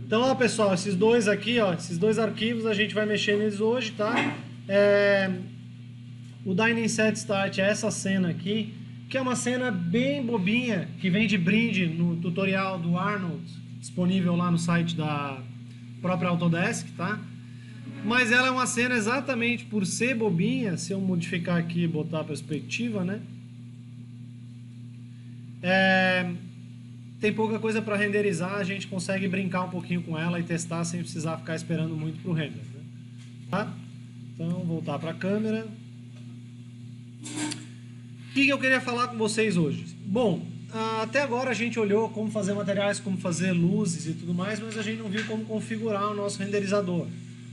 Então, ó, pessoal, esses dois aqui, ó, esses dois arquivos a gente vai mexer neles hoje, tá? O Dining Set Start é essa cena aqui, que é uma cena bem bobinha, que vem de brinde no tutorial do Arnold, disponível lá no site da própria Autodesk, tá? Mas ela é uma cena exatamente por ser bobinha, se eu modificar aqui e botar a perspectiva, né? Tem pouca coisa para renderizar, a gente consegue brincar um pouquinho com ela e testar sem precisar ficar esperando muito para o render, né? Tá? Então, voltar para a câmera. O que eu queria falar com vocês hoje? Bom, até agora a gente olhou como fazer materiais, como fazer luzes e tudo mais, mas a gente não viu como configurar o nosso renderizador.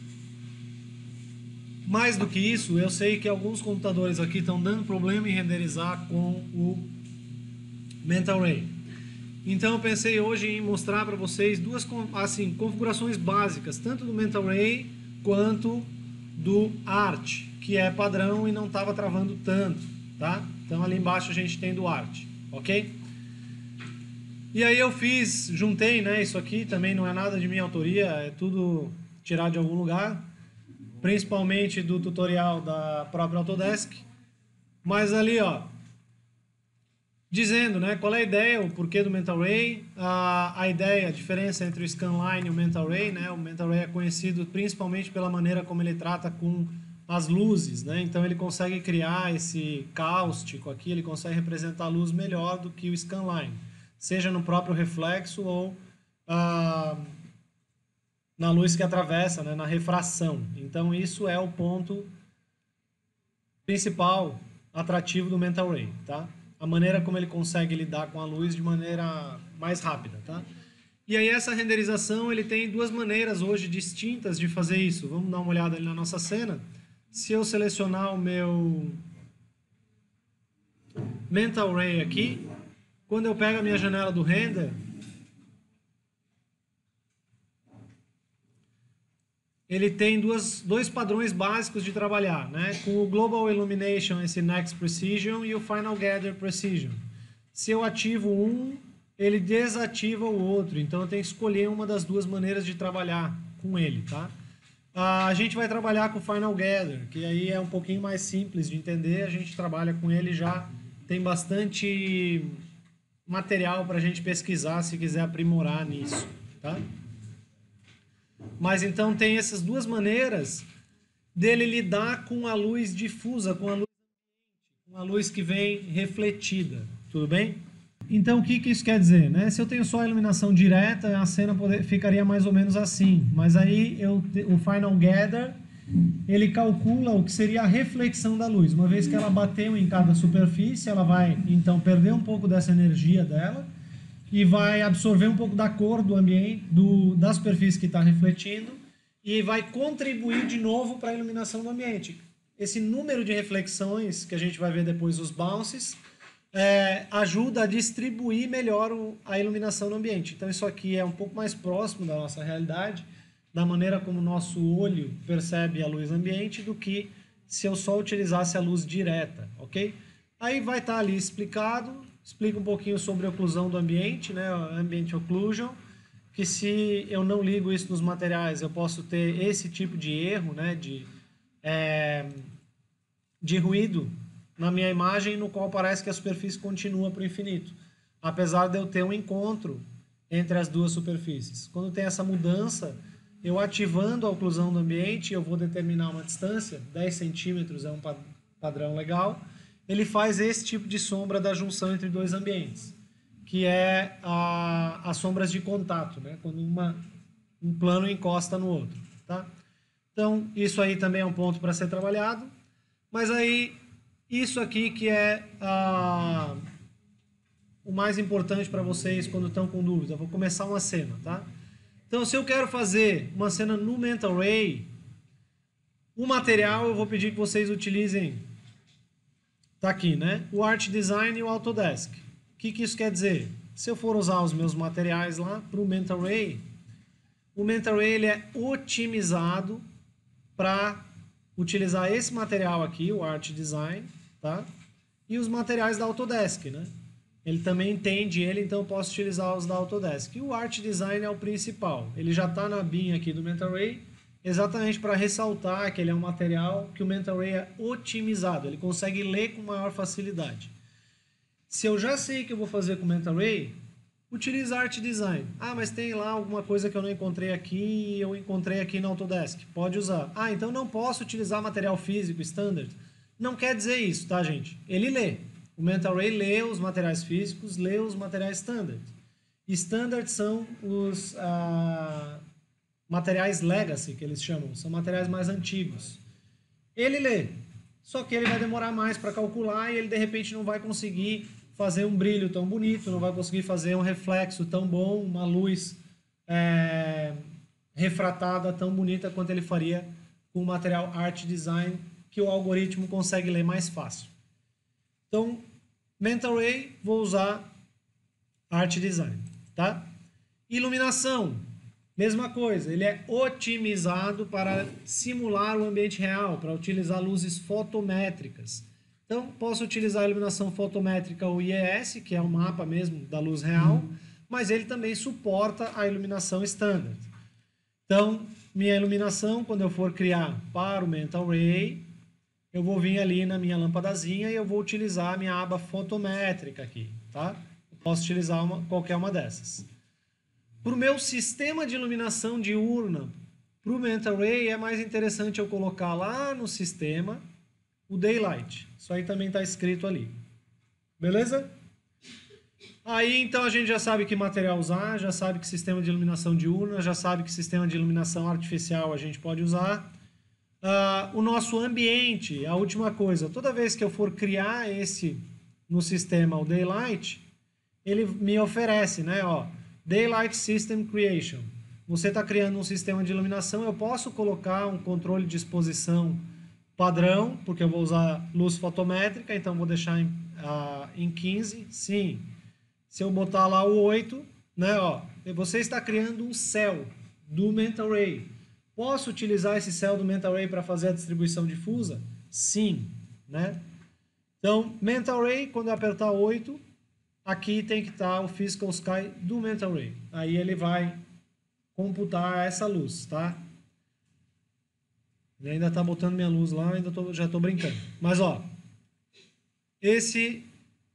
Mais do que isso, eu sei que alguns computadores aqui estão dando problema em renderizar com o Mental Ray. Então eu pensei hoje em mostrar para vocês duas configurações básicas, tanto do Mental Ray quanto do Art, que é padrão e não estava travando tanto, tá? Então ali embaixo a gente tem do Art, ok? E aí eu juntei, né, isso aqui também não é nada de minha autoria, é tudo tirado de algum lugar, principalmente do tutorial da própria Autodesk, mas ali, ó, dizendo, né, qual é a ideia, o porquê do Mental Ray, a ideia, a diferença entre o Scanline e o Mental Ray, né? O Mental Ray é conhecido principalmente pela maneira como ele trata com as luzes, né? Então ele consegue criar esse cáustico aqui, ele consegue representar a luz melhor do que o Scanline, seja no próprio reflexo ou na luz que atravessa, né, na refração. Então isso é o ponto principal atrativo do Mental Ray, tá? A maneira como ele consegue lidar com a luz de maneira mais rápida, tá? E aí essa renderização, ele tem duas maneiras hoje distintas de fazer isso. Vamos dar uma olhada ali na nossa cena. Se eu selecionar o meu Mental Ray aqui, quando eu pego a minha janela do render, ele tem dois padrões básicos de trabalhar, né? Com o Global Illumination, esse Next Precision, e o Final Gather Precision. Se eu ativo um, ele desativa o outro, então eu tenho que escolher uma das duas maneiras de trabalhar com ele, tá? A gente vai trabalhar com o Final Gather, que aí é um pouquinho mais simples de entender, a gente trabalha com ele já, tem bastante material para a gente pesquisar se quiser aprimorar nisso, tá? Mas então tem essas duas maneiras dele lidar com a luz difusa, com a luz ambiente, com a luz que vem refletida, tudo bem? Então o que isso quer dizer, né? Se eu tenho só a iluminação direta, a cena ficaria mais ou menos assim, mas aí o Final Gather, ele calcula o que seria a reflexão da luz. Uma vez que ela bateu em cada superfície, ela vai então perder um pouco dessa energia dela e vai absorver um pouco da cor do ambiente, da superfície que está refletindo, e vai contribuir de novo para a iluminação do ambiente. Esse número de reflexões, que a gente vai ver depois, os bounces, ajuda a distribuir melhor a iluminação no ambiente. Então isso aqui é um pouco mais próximo da nossa realidade, da maneira como o nosso olho percebe a luz ambiente, do que se eu só utilizasse a luz direta, ok? Aí vai estar ali explicado, explica um pouquinho sobre a oclusão do ambiente, né, Ambient Occlusion, que se eu não ligo isso nos materiais, eu posso ter esse tipo de erro, né, de ruído na minha imagem, no qual parece que a superfície continua para o infinito, apesar de eu ter um encontro entre as duas superfícies. Quando tem essa mudança, eu ativando a oclusão do ambiente, eu vou determinar uma distância, 10 centímetros é um padrão legal, ele faz esse tipo de sombra da junção entre dois ambientes, que é as sombras de contato, né? Quando um plano encosta no outro, tá? Então, isso aí também é um ponto para ser trabalhado, mas aí, isso aqui que é o mais importante para vocês quando estão com dúvida. Eu vou começar uma cena, tá? Então, se eu quero fazer uma cena no Mental Ray, o material eu vou pedir que vocês utilizem. Tá aqui, né? O Art Design e o Autodesk. O que isso quer dizer? Se eu for usar os meus materiais lá para o Mental Ray, o Mental Ray ele é otimizado para utilizar esse material aqui, o Art Design, tá? E os materiais da Autodesk, né? Ele também entende ele, então eu posso utilizar os da Autodesk. E o Art Design é o principal. Ele já está na bin aqui do Mental Ray, exatamente para ressaltar que ele é um material que o Mental Ray é otimizado. Ele consegue ler com maior facilidade. Se eu já sei que eu vou fazer com o Mental Ray, utiliza Art Design. Ah, mas tem lá alguma coisa que eu não encontrei aqui e eu encontrei aqui no Autodesk. Pode usar. Ah, então não posso utilizar material físico standard. Não quer dizer isso, tá, gente? Ele lê. O Mental Ray lê os materiais físicos, lê os materiais standard. Standard são os materiais legacy, que eles chamam. São materiais mais antigos. Ele lê. Só que ele vai demorar mais para calcular e ele, de repente, não vai conseguir fazer um brilho tão bonito, não vai conseguir fazer um reflexo tão bom, uma luz refratada tão bonita quanto ele faria com o material Art Design, que o algoritmo consegue ler mais fácil. Então, Mental Ray, vou usar Art Design, tá? Iluminação, mesma coisa, ele é otimizado para simular o ambiente real, para utilizar luzes fotométricas. Então, posso utilizar a iluminação fotométrica, o IES, que é o mapa mesmo da luz real, mas ele também suporta a iluminação standard. Então, minha iluminação, quando eu for criar para o Mental Ray, eu vou vir ali na minha lâmpadazinha e eu vou utilizar a minha aba fotométrica aqui, tá? Eu posso utilizar qualquer uma dessas. Para o meu sistema de iluminação diurna, para o Mental Ray, é mais interessante eu colocar lá no sistema o Daylight. Isso aí também está escrito ali. Beleza? Aí, então, a gente já sabe que material usar, já sabe que sistema de iluminação diurna, já sabe que sistema de iluminação artificial a gente pode usar. O nosso ambiente, a última coisa, toda vez que eu for criar esse no sistema, o Daylight, ele me oferece, né, ó, Daylight System Creation. Você está criando um sistema de iluminação, eu posso colocar um controle de exposição padrão, porque eu vou usar luz fotométrica, então vou deixar em 15, sim. Se eu botar lá o 8, né, ó, você está criando um céu do Mental Ray. Posso utilizar esse céu do Mental Ray para fazer a distribuição difusa? Sim, né? Então, Mental Ray, quando eu apertar 8, aqui tem que estar o Physical Sky do Mental Ray. Aí ele vai computar essa luz, tá? Ele ainda está botando minha luz lá, já estou brincando. Mas, ó, esse,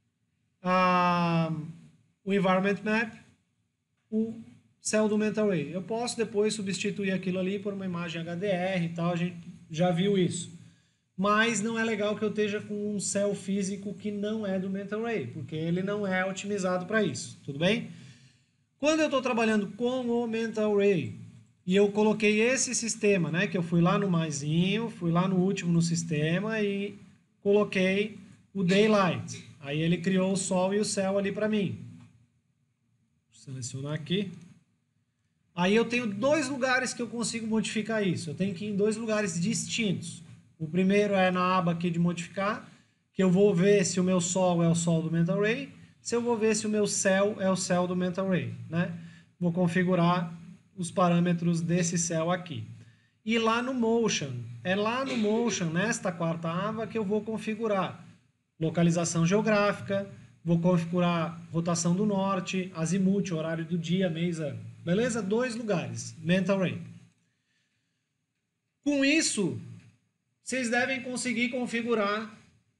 o Environment Map, o céu do Mental Ray. Eu posso depois substituir aquilo ali por uma imagem HDR e tal, a gente já viu isso. Mas não é legal que eu esteja com um céu físico que não é do Mental Ray, porque ele não é otimizado para isso, tudo bem? Quando eu estou trabalhando com o Mental Ray e eu coloquei esse sistema, né, que eu fui lá no maisinho, fui lá no último no sistema e coloquei o Daylight. Aí ele criou o sol e o céu ali para mim. Vou selecionar aqui. Aí eu tenho dois lugares que eu consigo modificar isso. Eu tenho que ir em dois lugares distintos. O primeiro é na aba aqui de modificar, que eu vou ver se o meu sol é o sol do Mental Ray, se eu vou ver se o meu céu é o céu do Mental Ray, né? Vou configurar os parâmetros desse céu aqui. E lá no Motion, é lá no Motion, nesta quarta aba, que eu vou configurar localização geográfica, vou configurar rotação do norte, azimuth, horário do dia, mês, ano. Beleza? Dois lugares, Mental Ray. Com isso, vocês devem conseguir configurar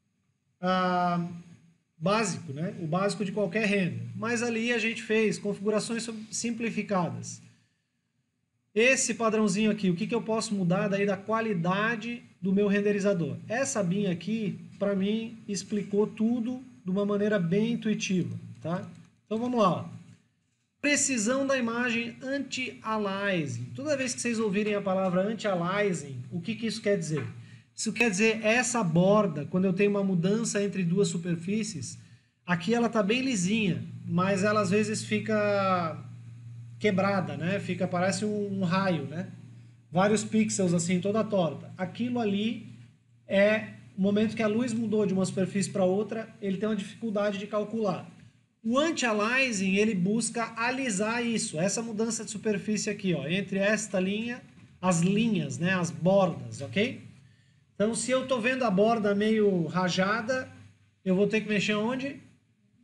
básico, né? O básico de qualquer render. Mas ali a gente fez configurações simplificadas. Esse padrãozinho aqui, o que eu posso mudar daí da qualidade do meu renderizador? Essa bin aqui, para mim, explicou tudo de uma maneira bem intuitiva, tá? Então vamos lá, ó. Precisão da imagem anti-aliasing. Toda vez que vocês ouvirem a palavra anti-aliasing, o que isso quer dizer? Isso quer dizer essa borda, quando eu tenho uma mudança entre duas superfícies, aqui ela está bem lisinha, mas ela às vezes fica quebrada, né? Parece um raio, né? Vários pixels assim, toda torta. Aquilo ali é o momento que a luz mudou de uma superfície para outra, ele tem uma dificuldade de calcular. O anti-aliasing, ele busca alisar isso, essa mudança de superfície aqui, ó, entre esta linha, as linhas, né, as bordas, ok? Então, se eu estou vendo a borda meio rajada, eu vou ter que mexer onde?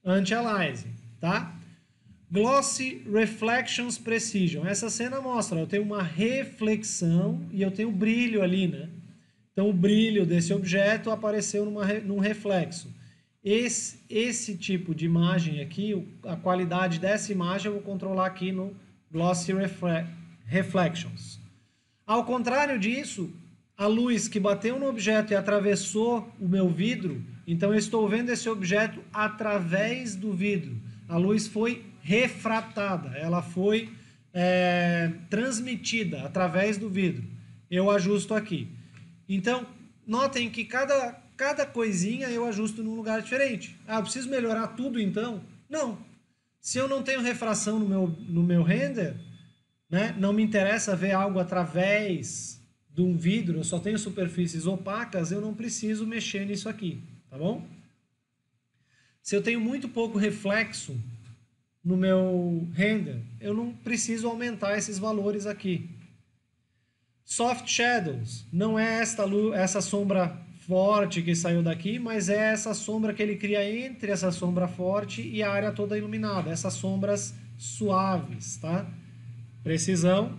Anti-aliasing, tá? Glossy Reflections Precision. Essa cena mostra, eu tenho uma reflexão e eu tenho brilho ali, né? Então, o brilho desse objeto apareceu num reflexo. Esse tipo de imagem aqui, a qualidade dessa imagem eu vou controlar aqui no Glossy Reflections. Ao contrário disso, a luz que bateu no objeto e atravessou o meu vidro, então eu estou vendo esse objeto através do vidro. A luz foi refratada, ela foi transmitida através do vidro. Eu ajusto aqui. Então, notem que cada coisinha eu ajusto num lugar diferente. Ah, eu preciso melhorar tudo então? Não. Se eu não tenho refração no meu render, né, não me interessa ver algo através de um vidro, eu só tenho superfícies opacas, eu não preciso mexer nisso aqui, tá bom? Se eu tenho muito pouco reflexo no meu render, eu não preciso aumentar esses valores aqui. Soft Shadows, não é essa sombra forte que saiu daqui, mas é essa sombra que ele cria entre essa sombra forte e a área toda iluminada, essas sombras suaves, tá? Precisão,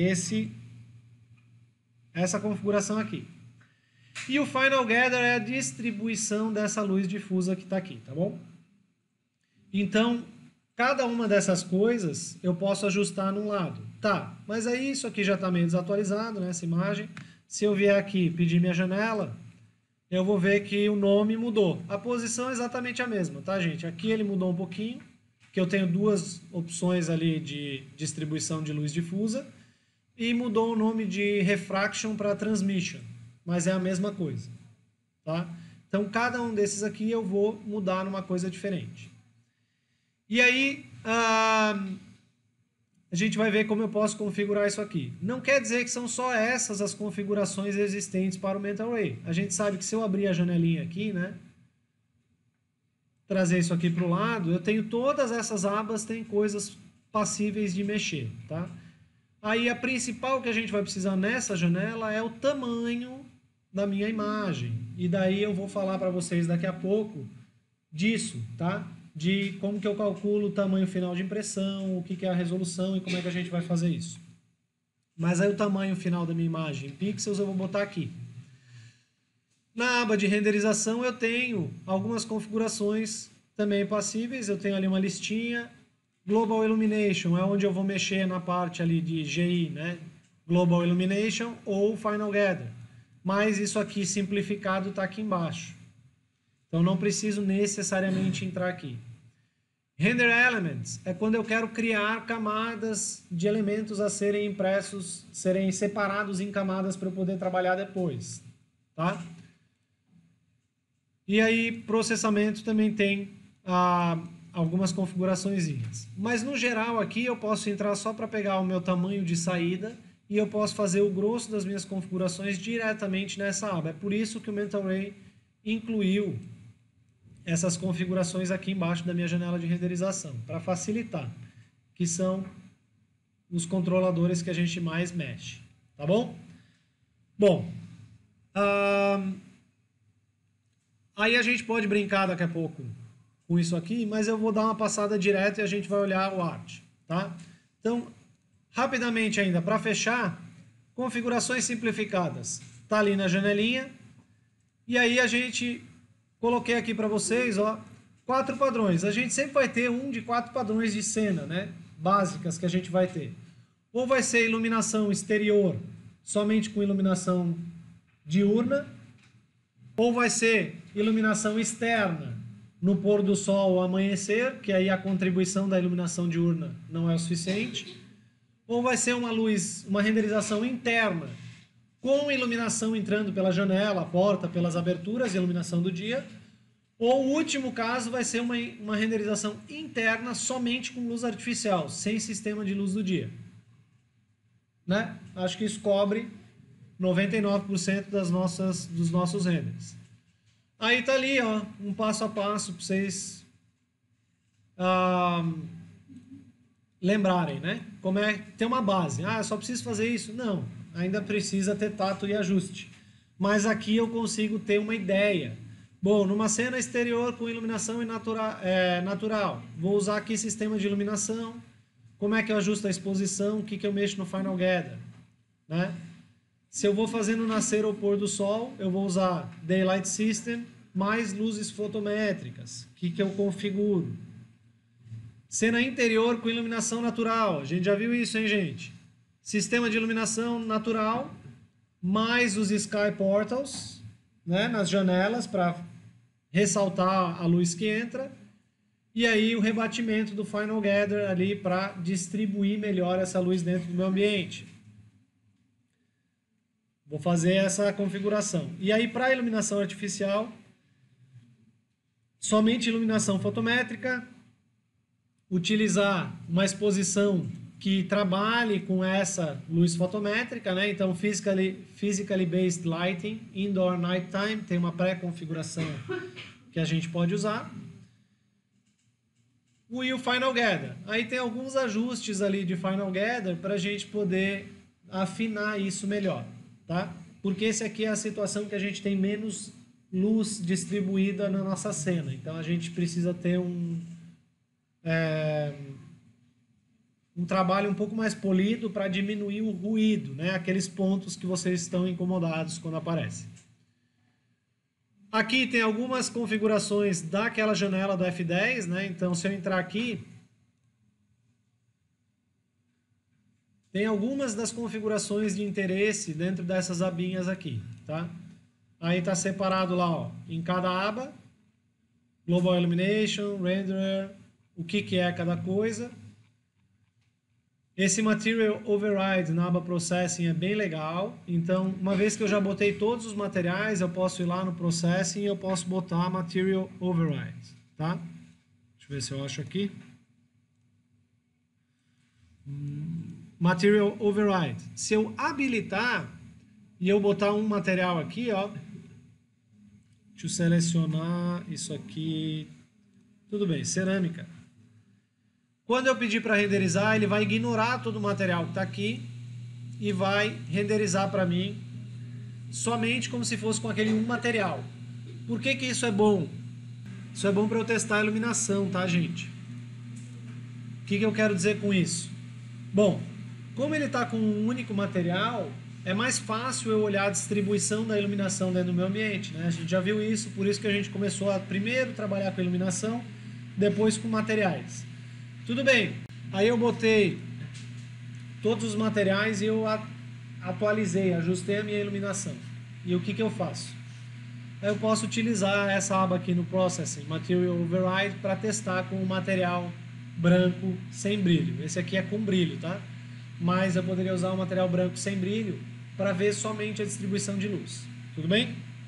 essa configuração aqui. E o Final Gather é a distribuição dessa luz difusa que está aqui, tá bom? Então, cada uma dessas coisas eu posso ajustar num lado. Tá, mas aí isso aqui já está meio desatualizado, né, essa imagem. Se eu vier aqui pedir minha janela, eu vou ver que o nome mudou. A posição é exatamente a mesma, tá, gente? Aqui ele mudou um pouquinho, que eu tenho duas opções ali de distribuição de luz difusa, e mudou o nome de refraction para transmission, mas é a mesma coisa, tá? Então, cada um desses aqui eu vou mudar numa coisa diferente. E aí, a gente vai ver como eu posso configurar isso aqui. Não quer dizer que são só essas as configurações existentes para o Mental Ray. A gente sabe que se eu abrir a janelinha aqui, né, trazer isso aqui para o lado, eu tenho todas essas abas, tem coisas passíveis de mexer, tá? Aí a principal que a gente vai precisar nessa janela é o tamanho da minha imagem. E daí eu vou falar para vocês daqui a pouco disso, tá? De como que eu calculo o tamanho final de impressão, o que é a resolução e como é que a gente vai fazer isso. Mas aí o tamanho final da minha imagem em pixels eu vou botar aqui. Na aba de renderização eu tenho algumas configurações também passíveis, eu tenho ali uma listinha. Global Illumination é onde eu vou mexer na parte ali de GI, né? Global Illumination ou Final Gather. Mas isso aqui simplificado está aqui embaixo. Então não preciso necessariamente entrar aqui. Render Elements é quando eu quero criar camadas de elementos a serem impressos, serem separados em camadas para eu poder trabalhar depois, tá? E aí processamento também tem algumas configuraçõezinhas. Mas no geral aqui eu posso entrar só para pegar o meu tamanho de saída e eu posso fazer o grosso das minhas configurações diretamente nessa aba. É por isso que o Mental Ray incluiu essas configurações aqui embaixo da minha janela de renderização, para facilitar, que são os controladores que a gente mais mexe, tá bom? Bom, aí a gente pode brincar daqui a pouco com isso aqui, mas eu vou dar uma passada direto e a gente vai olhar o art, tá? Então, rapidamente ainda, para fechar, configurações simplificadas, tá ali na janelinha, e aí a gente... Coloquei aqui para vocês, ó, 4 padrões. A gente sempre vai ter um de 4 padrões de cena, né? Básicas que a gente vai ter. Ou vai ser iluminação exterior, somente com iluminação diurna. Ou vai ser iluminação externa, no pôr do sol ou amanhecer, que aí a contribuição da iluminação diurna não é o suficiente. Ou vai ser uma luz, uma renderização interna, com iluminação entrando pela janela, a porta, pelas aberturas, iluminação do dia. Ou o último caso vai ser uma renderização interna somente com luz artificial, sem sistema de luz do dia. Né? Acho que isso cobre 99% dos nossos renders. Aí tá ali, ó, um passo a passo para vocês lembrarem, né? Como é ter uma base. Ah, eu só preciso fazer isso? Não. Ainda precisa ter tato e ajuste. Mas aqui eu consigo ter uma ideia Bom, numa cena exterior com iluminação natural, vou usar aqui sistema de iluminação. Como é que eu ajusto a exposição? O que eu mexo no Final Gather? Né? Se eu vou fazer no nascer ou pôr do sol, eu vou usar Daylight System mais luzes fotométricas. O que eu configuro? Cena interior com iluminação natural. A gente já viu isso, hein, gente? Sistema de iluminação natural mais os Sky Portals, né, nas janelas para ressaltar a luz que entra. E aí o rebatimento do Final Gather ali para distribuir melhor essa luz dentro do meu ambiente. Vou fazer essa configuração. E aí para iluminação artificial, somente iluminação fotométrica, utilizar uma exposição que trabalhe com essa luz fotométrica, né? Então physically based lighting, indoor nighttime, tem uma pré-configuração que a gente pode usar. E o Final Gather. Aí tem alguns ajustes ali de Final Gather para a gente poder afinar isso melhor, tá? Porque esse aqui é a situação que a gente tem menos luz distribuída na nossa cena. Então a gente precisa ter um trabalho um pouco mais polido para diminuir o ruído, né? Aqueles pontos que vocês estão incomodados quando aparecem. Aqui tem algumas configurações daquela janela do F10, né? Então, se eu entrar aqui, tem algumas das configurações de interesse dentro dessas abinhas aqui, tá? Aí está separado lá, ó, em cada aba, Global Illumination, Renderer, o que é cada coisa. Esse Material Override na aba Processing é bem legal. Então, uma vez que eu já botei todos os materiais, eu posso ir lá no Processing e eu posso botar Material Override, tá? Deixa eu ver se eu acho aqui. Material Override. Se eu habilitar e eu botar um material aqui, ó. Deixa eu selecionar isso aqui. Tudo bem, cerâmica. Quando eu pedir para renderizar, ele vai ignorar todo o material que está aqui e vai renderizar para mim somente como se fosse com aquele um material. Por que isso é bom? Isso é bom para eu testar a iluminação, tá, gente? O que eu quero dizer com isso? Bom, como ele está com um único material, é mais fácil eu olhar a distribuição da iluminação dentro do meu ambiente, né? A gente já viu isso, por isso que a gente começou a primeiro trabalhar com iluminação, depois com materiais. Tudo bem, aí eu botei todos os materiais e eu atualizei, ajustei a minha iluminação. E o que eu faço? Eu posso utilizar essa aba aqui no Processing, Material Override, para testar com o material branco sem brilho. Esse aqui é com brilho, tá? Mas eu poderia usar o material branco sem brilho para ver somente a distribuição de luz. Tudo bem?